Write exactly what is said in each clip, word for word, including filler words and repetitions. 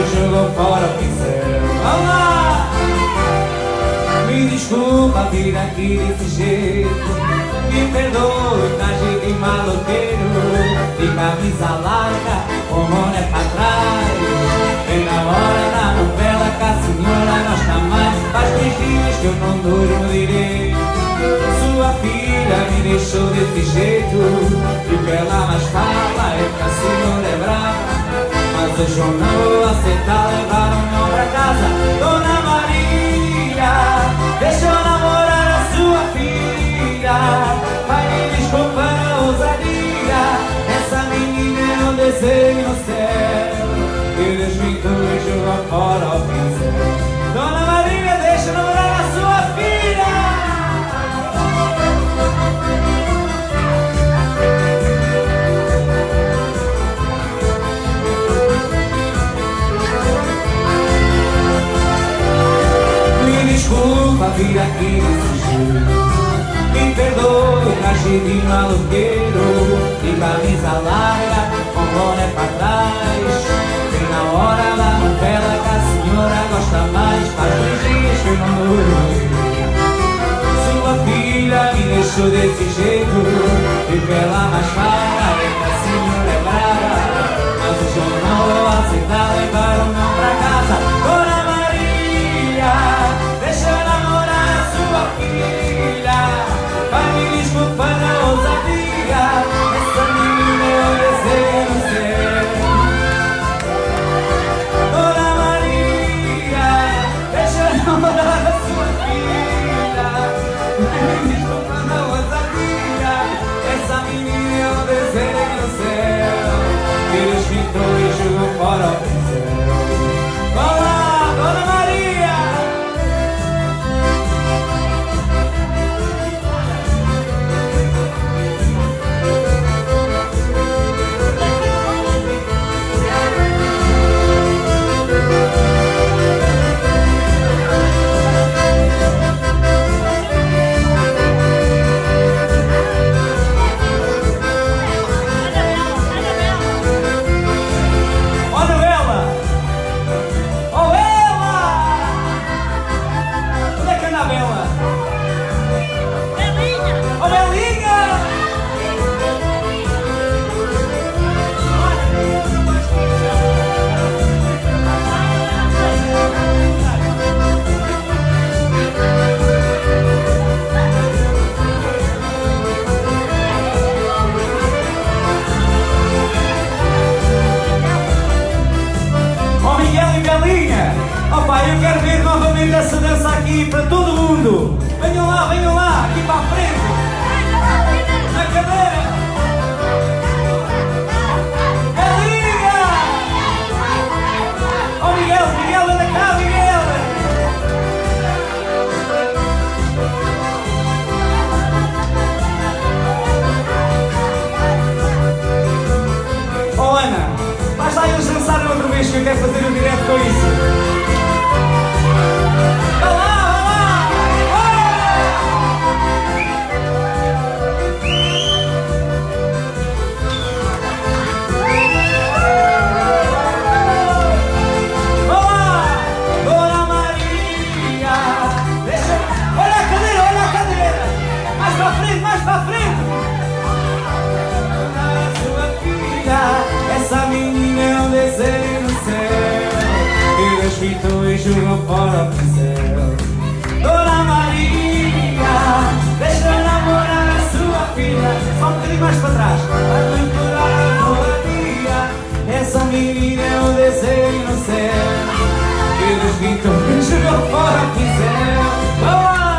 e jogou fora o pincel. Vamos lá! Me desculpa vir aqui desse jeito, me perdoe, traje de maloqueiro, de camisa larga, com boné pra trás. Vem na hora da novela que a senhora gosta mais. Faz três dias que eu não durmo direito. Sua filha me deixou desse jeito, e o que ela mais fala é que a senhora é brava. Mas hoje eu não vou aceitar levar o meu pra casa. Dona Maria, deixa eu namorar a sua filha. Vai me desculpar a ousadia, essa menina é um desenho no céu, que Deus me doe e joga fora o pincel. Dona Maria, deixa eu namorar a sua filha. Desculpa vir aqui desse jeito, me perdoe, traje de maloqueiro, de camisa larga, com boné pra trás. Vem na hora da novela que a senhora gosta mais. Faz dois dias que eu não durmo. Sua filha me deixou desse jeito, e o que ela mais fala é que a senhora é brava. Mas hoje eu não vou aceitar levar o não pra casa. Dona Maria, deixa eu namorar a sua filha. Vai me desculpar a ousadia, essa menina é um desenho no céu. Dona Maria, deixa eu namorar a sua filha. Vai me desculpar a ousadia, essa menina é um desenho no céu, que Deus pintou e jogou fora o pincel. Vamos lá, Dona Maria! Eu quero ver novamente essa dança aqui para todo mundo. Venham lá, venham lá, aqui para a frente. Na cadeira. Galinha! Oh Miguel, Miguel, anda cá, Miguel. Oh Ana, vais lá eles dançarem outra vez que eu quero fazer um direto com isso. Pintou e jogou fora o pincel. Dona Maria, deixa eu namorar a sua filha. Só um bocadinho mais para trás. Vai me implorar a moradia. Essa menina é um desenho no céu, que Deus pintou e jogou fora o pincel. Vamos lá!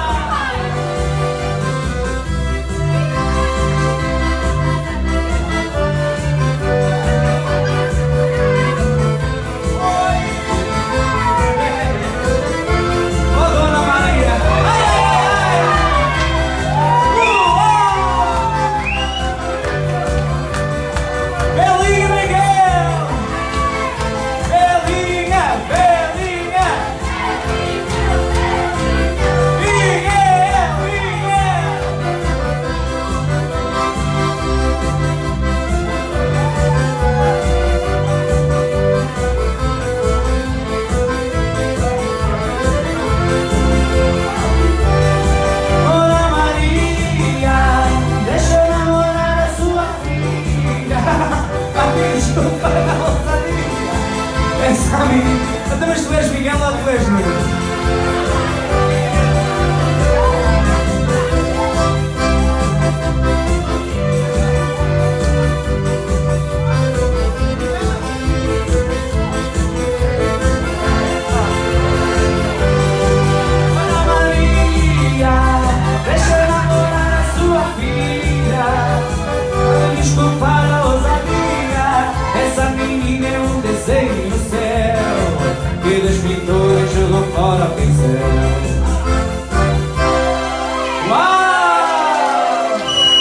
Belinha! Até mas tu és Miguel ou tu és Nuno? Fora o pincel. Uau!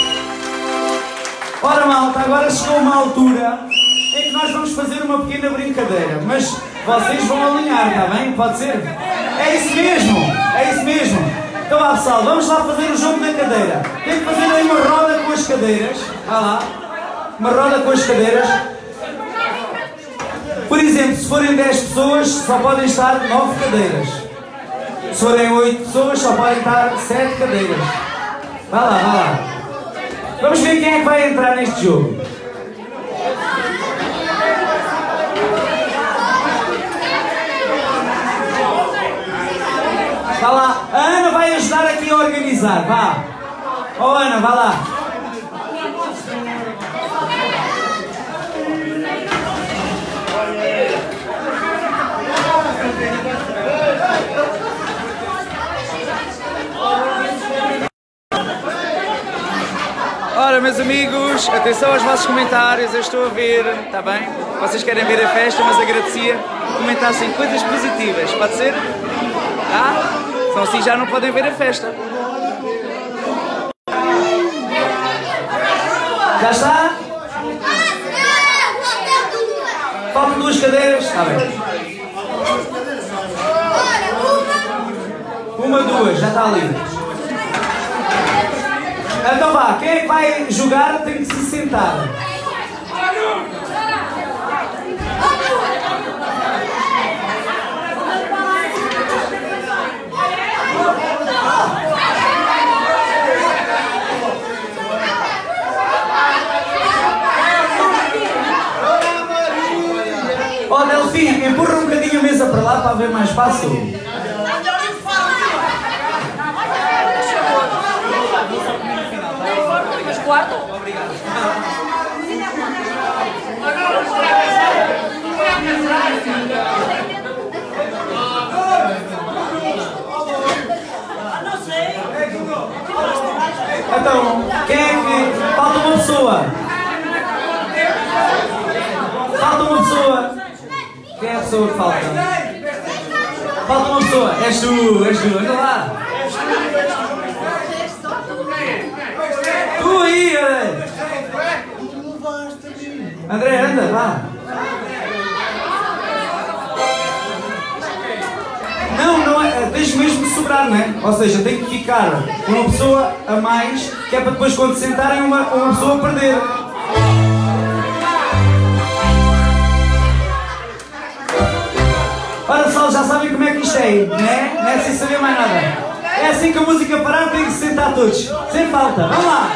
Ora malta, agora chegou uma altura em que nós vamos fazer uma pequena brincadeira, mas vocês vão alinhar, está bem? Pode ser? É isso mesmo, é isso mesmo. Então vá pessoal, vamos lá fazer o jogo da cadeira. Tem que fazer aí uma roda com as cadeiras. Vá lá, uma roda com as cadeiras. Por exemplo, se forem dez pessoas, só podem estar nove cadeiras. Se forem oito pessoas, só podem estar sete cadeiras. Vá lá, vá lá. Vamos ver quem é que vai entrar neste jogo. Vá lá. A Ana vai ajudar aqui a organizar. Vá. Oh Ana, vá lá. Ora, meus amigos, atenção aos vossos comentários, eu estou a ver, está bem? Vocês querem ver a festa, mas agradecia que comentassem coisas positivas, pode ser? Ah? Então assim já não podem ver a festa. Já está? Faltam duas cadeiras? Está bem. Uma, duas, já está livre. Então vá, quem é que vai jogar tem que se sentar. Ó oh, Delfim, empurra um bocadinho a mesa para lá para haver mais espaço. Quarto? Obrigado. Então, quem é que... Falta uma pessoa. Falta uma pessoa. Quem é a pessoa que falta? Falta uma pessoa. És tu, és tu. Anda lá. Tu aí, André! André, anda, vá! Não, não é. Tens mesmo de sobrar, não é? Ou seja, tem que ficar uma pessoa a mais, que é para depois, quando se sentarem, uma, uma pessoa perder. Ora pessoal, já sabem como é que isto é, não é? Não é sem saber mais nada. É assim que a música parar, tem que se sentar todos. Sem falta. Vamos lá!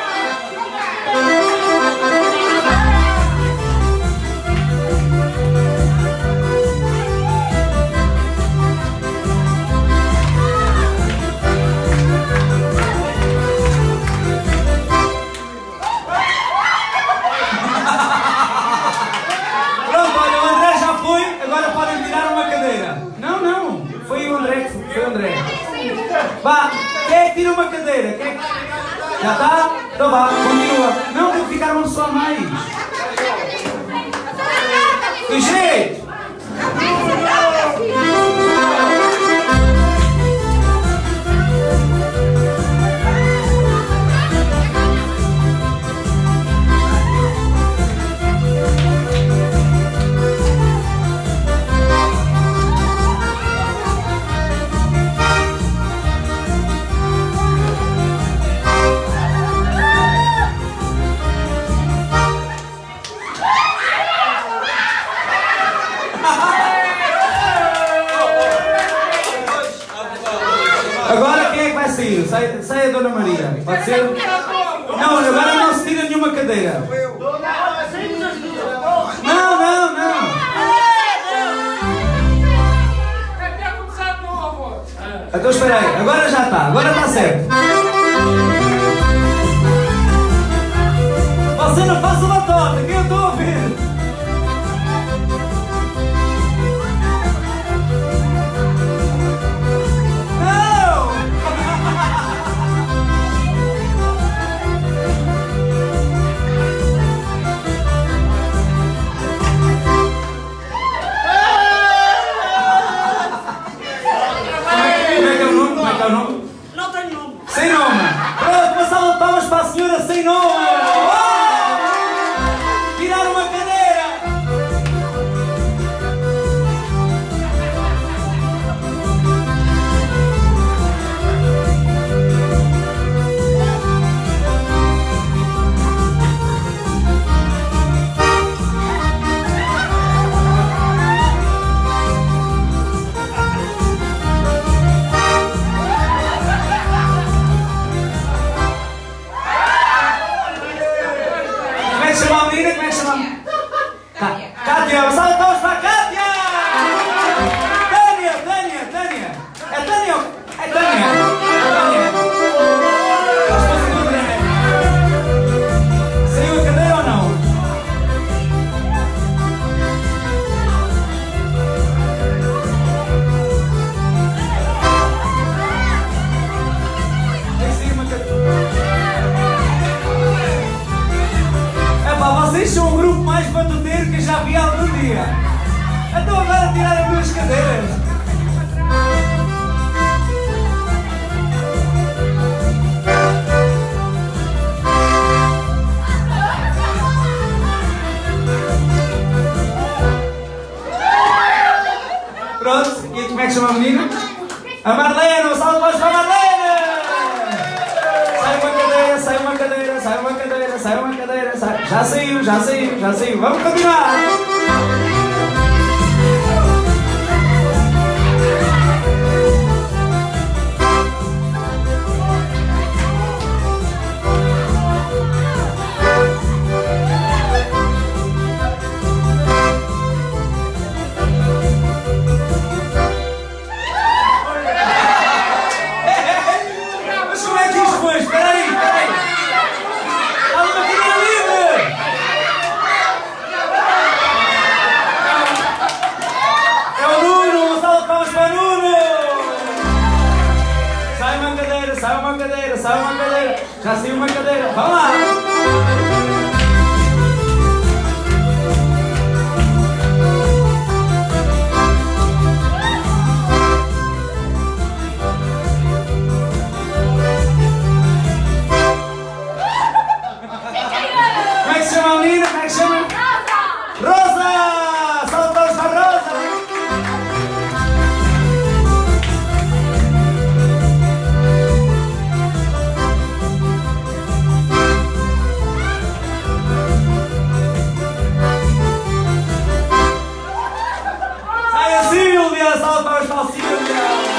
Pronto, olha, o André já foi, agora podem tirar uma cadeira. Não, não, foi o André, foi o André. Vá, quem é que tira uma cadeira? Quem é que... Já está? Então vá, continua. Não, tem que ficar uma pessoa a mais. Que jeito! Agora quem é que vai sair? Sai, sai a Dona Maria. Pode ser? Não, agora não se tira nenhuma cadeira. Não, não, não. Então espera aí, agora já está, agora está certo. Você não faça uma torta, que eu estou a ouvir. Não! Como é que é o nome? Como é que é o nome? Não tenho nome. Sem nome. Pronto, uma salva de palmas para a senhora sem nome. Tirar uma cadeira! Como é que chama a menina? Como é que chama? Cátia, uma salva de palmas para a Cátia! Tânia, Tânia, Tânia! É Tânia? É Tânia! É Tânia! Resposta do André. Saiu a cadeira ou não? Tem que sair uma cadeira. Epá, vocês são um grupo mais batuteiro que eu já vi há algum dia. Então agora tiraram duas cadeiras. Pronto, e como é que chama a menina? A Marlene, um salve de palmas para a Marlene! Sai uma cadeira, sai uma cadeira, sai uma cadeira, sai uma cadeira, sai. Já saiu, já saiu, já saiu. Vamos continuar! Mas como é que isto foi? Espera aí, espera aí! Há uma cadeira livre! É o Nuno! Uma salva de palmas para o Nuno! Sai uma cadeira, sai uma cadeira, sai uma cadeira! Já saiu uma cadeira! Vamos lá! Como é que se chama a menina? Como é que se chama? Rosa! Salve de palmas para a Rosa! Sai a Sílvia! Salve de palmas para a Sílvia!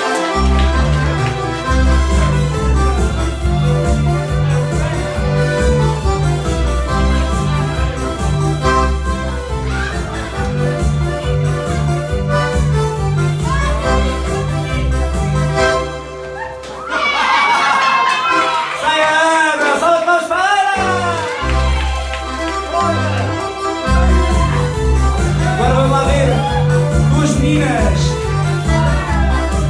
Sai a Ana! Salve de palmas para a Ana! Agora vamos lá ver duas meninas.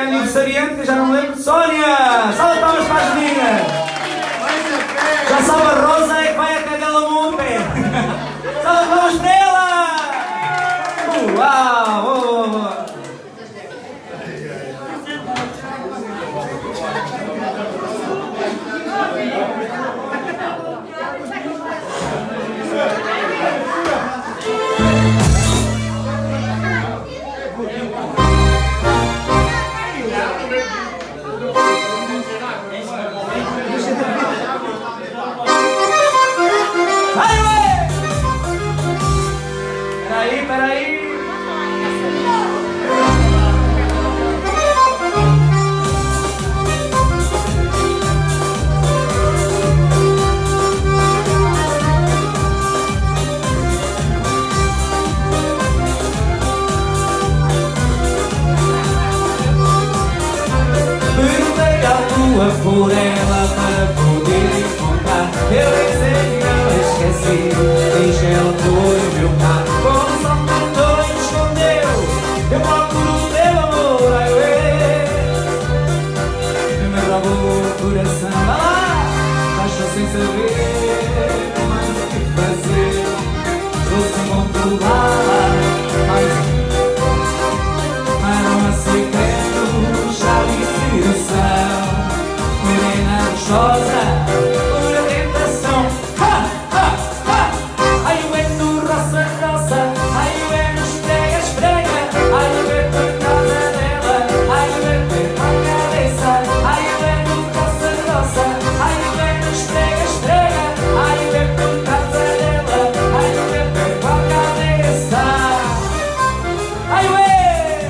é aniversariante, que eu já não me lembro. Sónia! Salve palmas para as meninas! Já sabe a Rosa é que vai a cadela monte! Salve palmas para ela! Uh, uau! Oh, oh, oh. Peraí, peraí. Perguntei à lua por ela para poder encontrar. Eu pensei que não esqueci. Diz ela foi o meu carro. Como só tentou e me escondeu. Eu procuro o teu amor, ai ué. Que me roubou o coração. Vá lá, já estou sem saber mais o que fazer. Estou sem controlar mais. Arma secreto, chave e sedução. Morena gostosa, pura tentação. Ha, ha, ha. Ai, o é no roça, roça. Ai, o é no esfrega, esfrega. Ai, o é por causa dela. Ai, o é por a cabeça. Ai, o é no roça, roça. Ai, o é no esfrega, esfrega. Ai, o é por causa dela. Ai, o é por a cabeça. Ai, o é.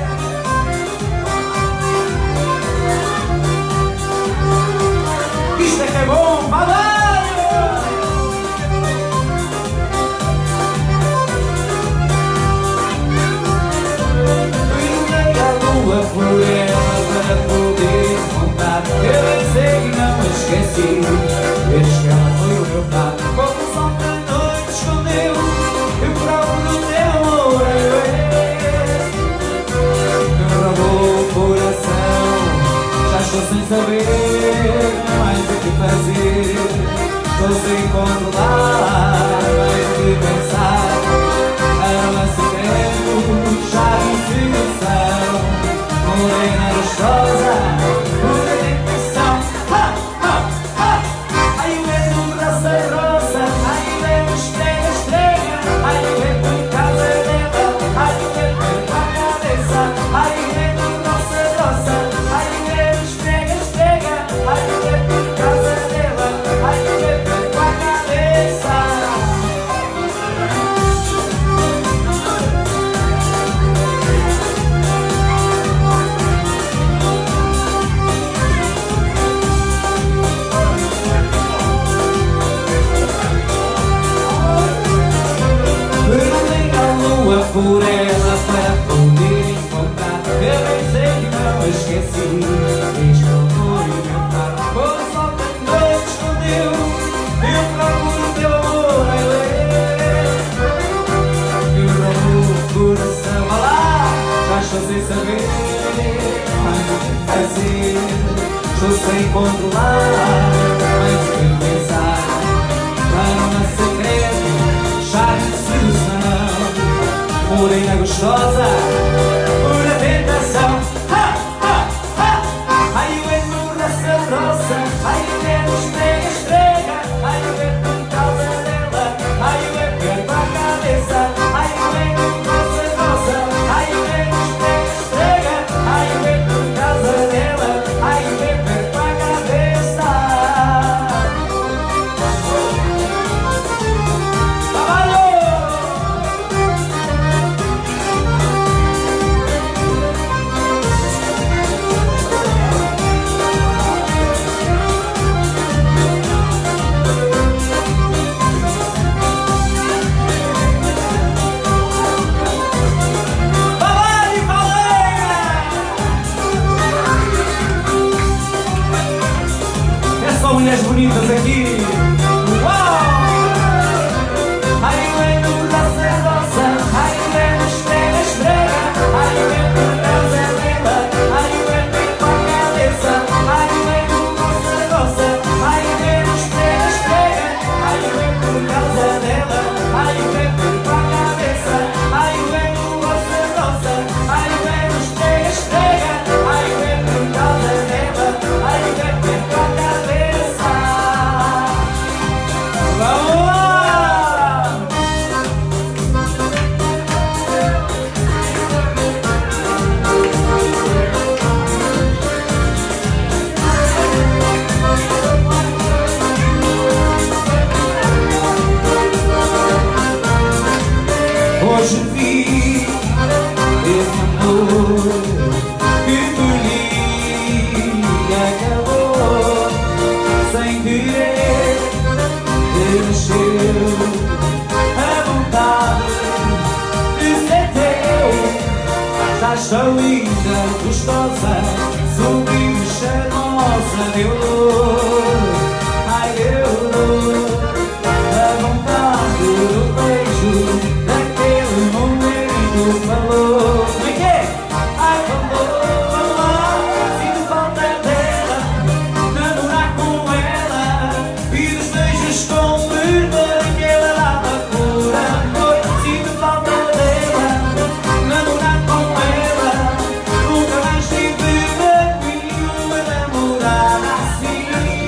Isto é que é bom, babalho! Perguntei à lua por ela para poder contar. Eu pensei que não me esqueci. Desde que ela foi o meu prato. Como o sol da noite escondeu. Eu procuro o teu amor, que me roubou o coração. Já estou sem saber mais o que fazer. Estou sem controlar mais o que pensar. Arma secreto, chave e sedução. Morena gostosa, pura tentação. Ha, ha, ha. Ai, o é no roça, roça. Ai, o é no esfrega, esfrega. Ai, o é por causa dela. Ai, o é por a cabeça. Ai, o é no roça, roça. Ai, o é no esfrega, esfrega. Ai, o é por causa dela. Ai, o é por a cabeça. Perguntei à lua por ela para poder encontrar. Eu pensei que não esqueci. Diz que não foi o meu carro. Quando o sol da noite escondeu. Eu procuro o teu amor, ai ué. Que me roubou o coração. Vá lá, já estou sem saber mais o que fazer. Estou sem controlar mais o que pensar. Arma secreto, chave de sedução. Morena gostosa, pura tentação. Ha, ha, ha. Ai, o é no roça, roça. Ai, o é no esfrega, esfrega. Ai, o é por causa dela. Ai, o é por a cabeça. Ai, o é no roça, roça. Ai, o é no esfrega, esfrega. Ai, o é por causa dela. Ai, o é por a cabeça. Trabalho! que por lhe acabou sem querer. Nasceu a vontade de ser teu. Já estou linda, gostosa, sublime, charmosa. Deu dor, ai deu dor, a vontade do beijo daquele momento. Falou, como é que é? Ai falou, vamos lá, sinto falta dela, namorar com ela e dos beijos com perdão que ela dava por amor. Sinto falta dela, namorar com ela, nunca mais tive de mim uma namorada assim.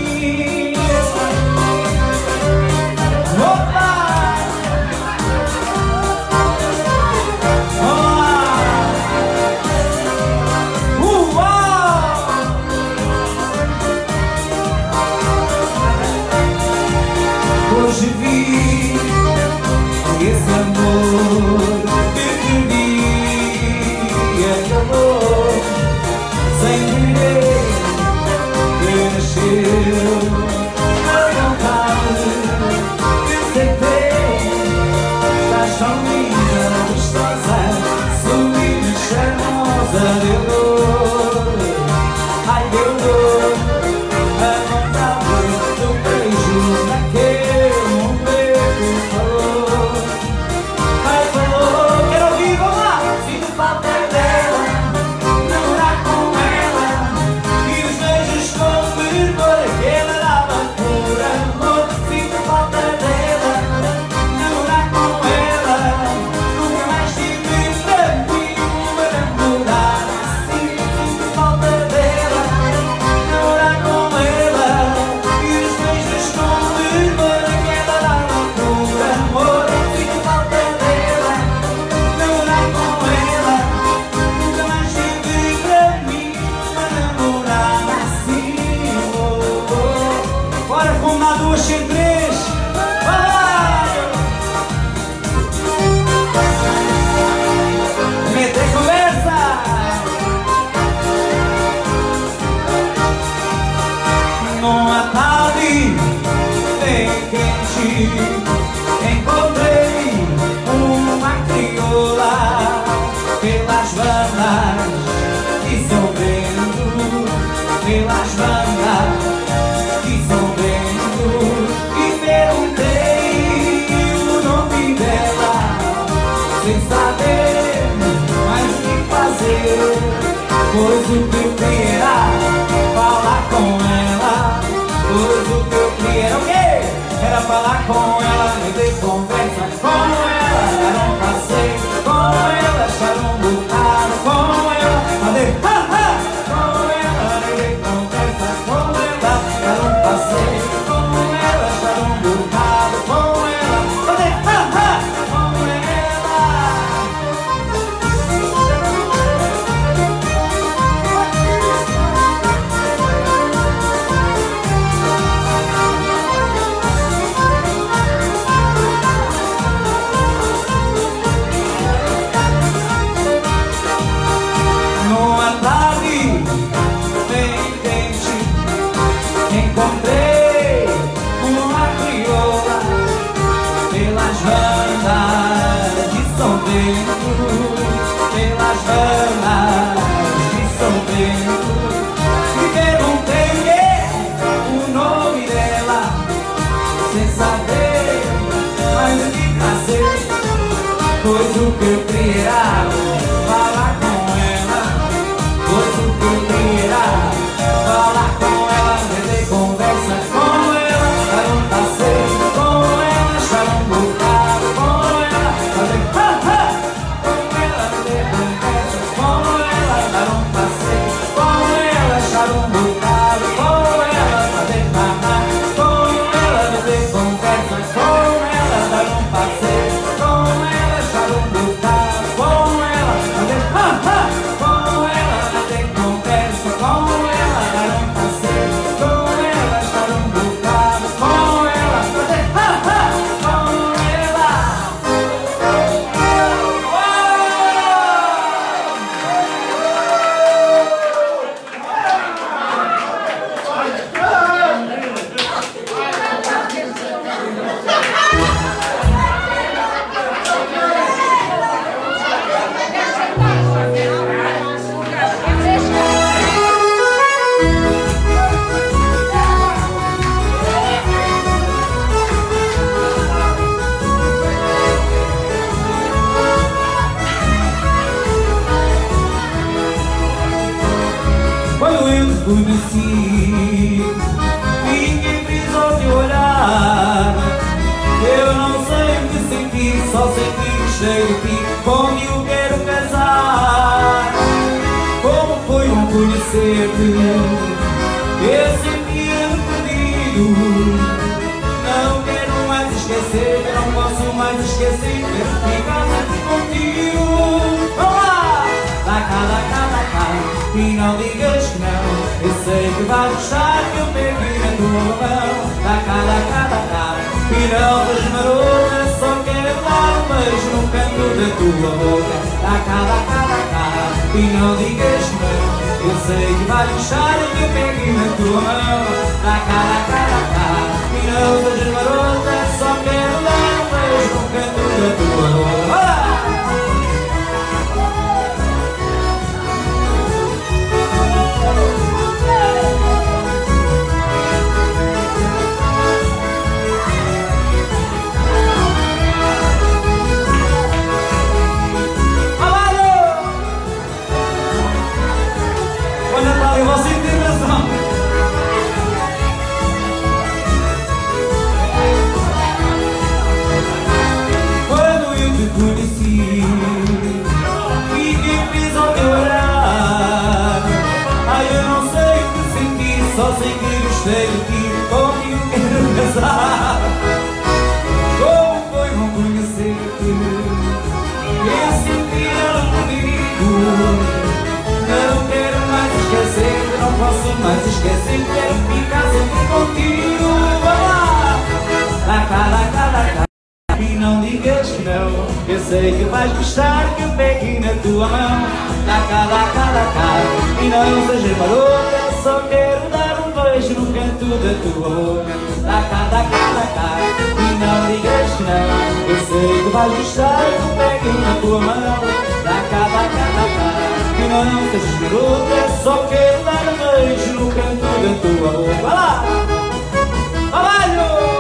Opa! Vamos lá! Uau! Hoje vi esse amor que perdi e acabou sem querer. Renasceu a vontade de ser teu. Estás tão linda, gostosa, sublime, charmosa. Deu dor, ai deu dor, a vontade do beijo naquele momento. Falou, ai falou, quero ouvir, vamos lá. Sinto falta dela, namorar com ela e os beijos com fervor que ela dava por amor. Sinto falta dela, namorar com ela, nunca mais tive pra mim uma namorada assim. Sinto falta dela, namorar com ela e os beijos com fervor que ela dava por amor. Sinto falta dela, namorar com ela, nunca mais tive pra mim uma namorada assim. Oh, oh. Bora fumar duas sem três. Vai! Meter conversa! Numa tarde bem quente encontrei uma crioula pelas bandas de São Bento, pelas bandas de São Bento, e perguntei o nome dela sem saber mais o que fazer, pois o que eu queria era falar com ela. Pois o que eu queria era o quê? Era falar com ela, meter conversa com ela, dar um passeio com ela, achar um bocado com ela, fazer ha ha com ela, meter conversa com ela, dar um passeio com ela, achar um bocado com ela, fazer ha ha com ela. conheci, fiquei preso ao teu olhar. Eu não sei o que senti, só sei que gostei de ti, contigo quero casar. Como foi bom conhecer-te, eu sentia-me perdido. Não quero mais esquecer, não posso mais esquecer, quero ficar sempre contigo. Olá! Dá cá, dá cá, dá cá, e não digas que não. Eu sei que vais gostar que eu pegue na tua mão. Dá cá, dá cá, dá cá, e não das marotas, só quero dar um beijo no canto da tua boca. Dá cá, dá cá, dá cá, e não digas que não. Eu sei que vais gostar que eu pegue na tua mão. Dá cá, dá cá, dá cá, e não das marotas, só quero dar um beijo no canto da tua boca. Olá! Você tem razão. Quando eu te conheci, fiquei preso ao teu olhar. Ai, eu não sei o que senti, só sei que gostei de ti, contigo quero casar. Como foi bom conhecer-te, eu sentia-me comigo. Não quero mais esquecer, não posso mais esquecer, quero ficar sempre contigo. Vai lá! Dá cá, dá cá, dá cá, e não digas que não. Eu sei que vais gostar que eu pegue na tua mão. Dá cá, dá cá, dá cá, e não sejas marota, só quero dar um beijo no canto da tua boca. Dá cá, dá cá, dá cá, e não digas que não. Eu sei que vais gostar que eu pegue na tua mão. Dá cá, dá cá, dá cá, e não sejas garota, só quero dar um beijo no canto da tua boca. Vai lá! Trabalho!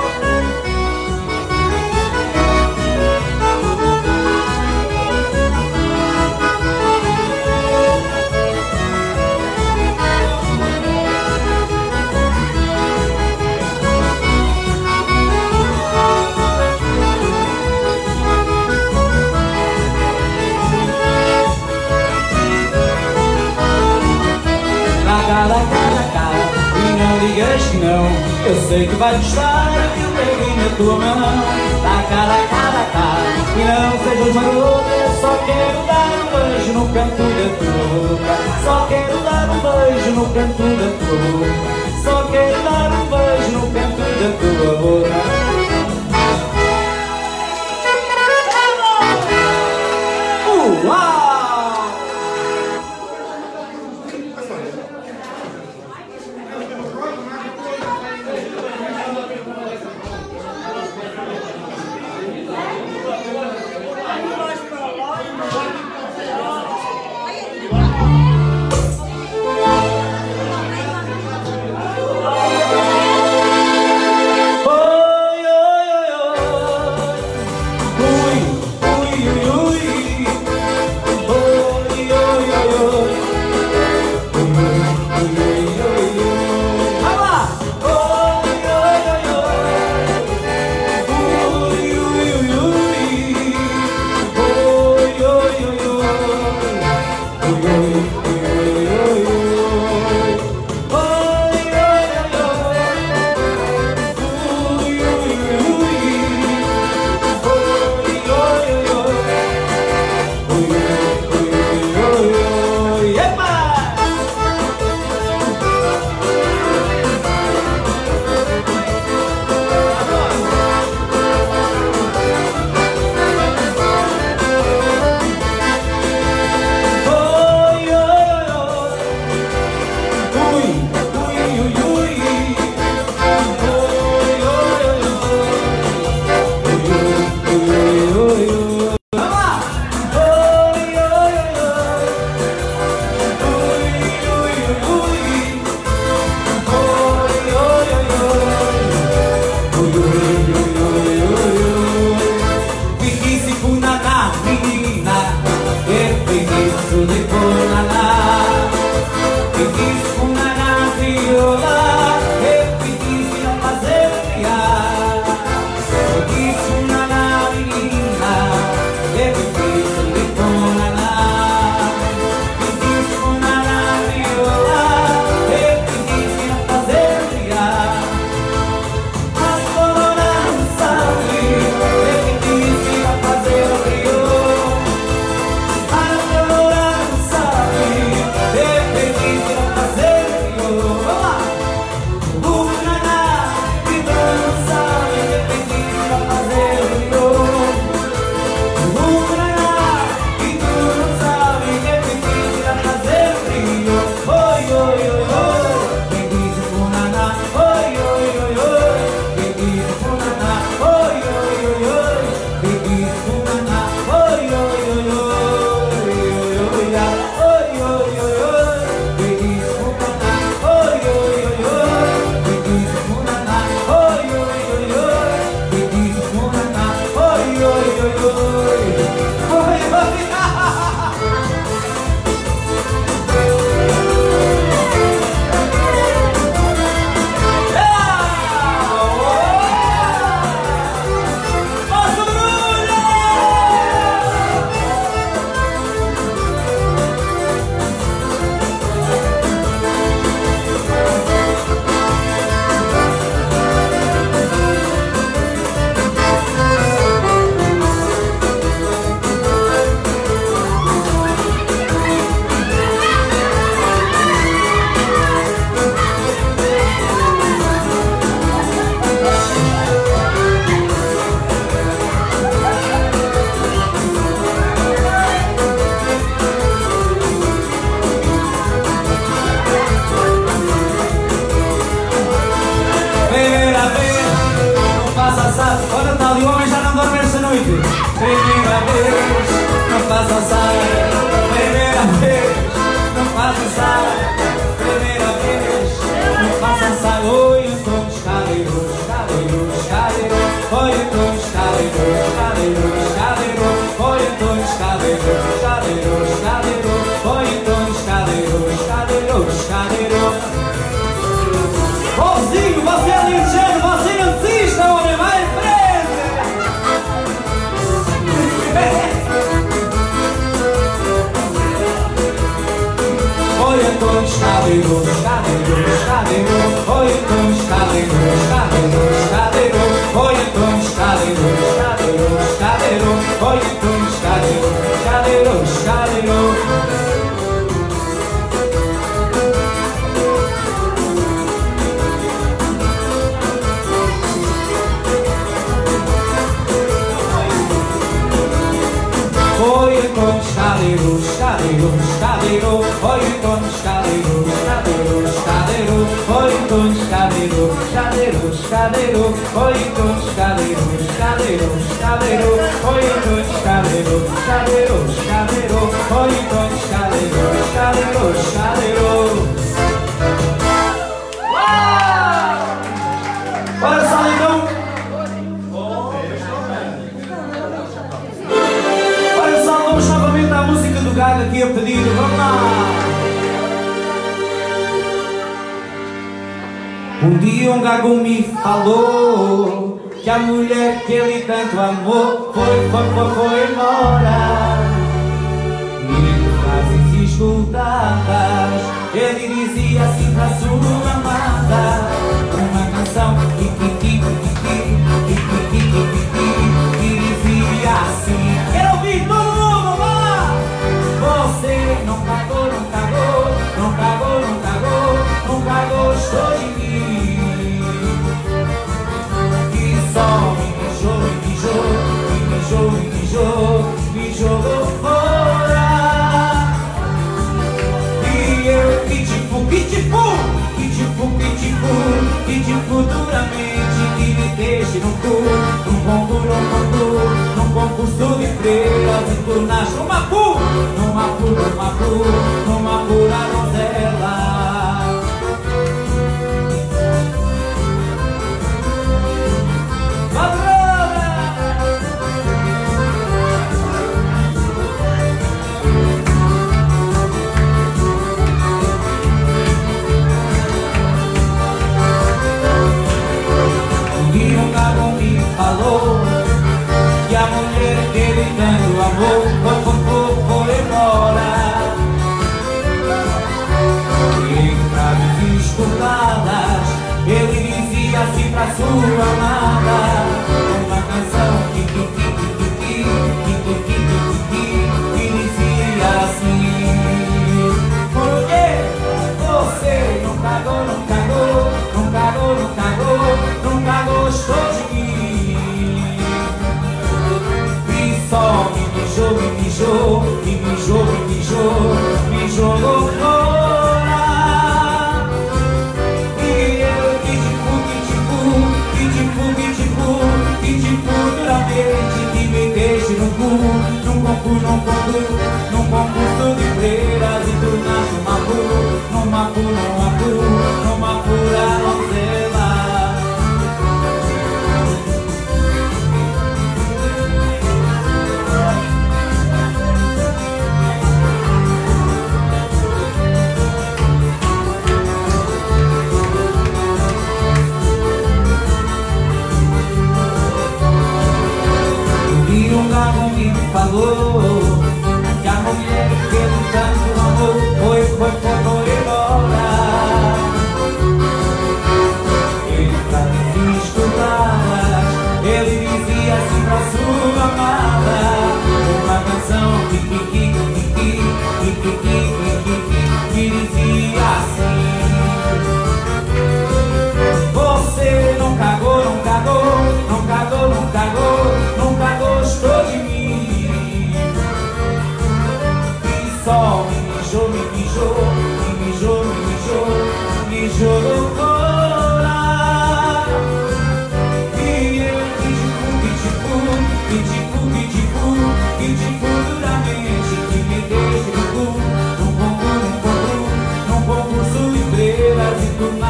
Dá cá, dá cá, e não digas que não. Eu sei que vais gostar que eu pegue na tua mão. Dá cá, dá cá, dá cá, e não sejas marota, eu só quero dar um beijo no canto da tua boca. Só quero dar um beijo no canto da tua boca. Só quero dar um beijo no canto da tua boca. Uau! primeira vez, não faça saia. Primeira vez, não faça saia. Primeira vez, não faça saia. Oi, eu tô descaleiro, descaleiro, descaleiro. Oi, eu tô descaleiro, descaleiro, descaleiro. Oi, eu tô descaleiro, descaleiro, descaleiro. Oi, eu tô descaleiro, descaleiro, descaleiro. Bonzinho, você é ligeiro, você não desista, homem, vai em frente! Oi, eu tô escaleiro, escaleiro, escaleiro. Oi, eu tô escaleiro, escaleiro, escaleiro. Oi, eu tô escaleiro, escaleiro, escaleiro. Oi, eu tô escaleiro, escaleiro, escaleiro. Oi, eu tô escaleiro, escaleiro, escaleiro. Oi, eu tô escaleiro, escaleiro, escaleiro. Oi, eu tô escaleiro, escaleiro, escaleiro. Oi, eu tô escaleiro, escaleiro, escaleiro. Oi, eu tô escaleiro, escaleiro, escaleiro. Oi, eu tô escaleiro, escaleiro, escaleiro. Olha só, então. Vamos novamente à música do Gaga aqui a pedir, vamos lá! Um dia um gago me falou que a mulher que ele tanto amou foi, foi, foi, foi embora. E frases escutadas, ele dizia assim pra sua amada uma canção que, que, que, que, que, que, que, que, que dizia assim. Quero ouvir todo mundo, vá! Você não cagou, não cagou, não cagou, não cagou, nunca gostou de mim. E só me mijou, me mijou, me mijou, me mijou, me jogou fora. E eu que tipo, que tipo, que tipo, que tipo, que tipo duramente que me deixe no cu, num concurso, num concurso, num concurso de freiras e turnas, numa pu, numa pu, numa pu, numa pura donzela. Falou que a mulher que ele tanto amou foi, foi, foi, foi embora. E frases escutadas, ele dizia assim pra sua amada uma canção que que que que que que que que que que dizia assim: porque você não cagou, não cagou, não cagou, não cagou, nunca gostou de mim. Só me mijou, me mijou, me mijou, me mijou, me jogou fora. E eu que tipo, que tipo, que tipo, que tipo, que tipo duramente que me deixe no cu, num concurso, num concurso, num concurso de freiras e turnas, numa pu, numa pu, numa pu, numa pura donzela. Falou que a mulher que ele tanto amou foi, foi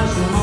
acho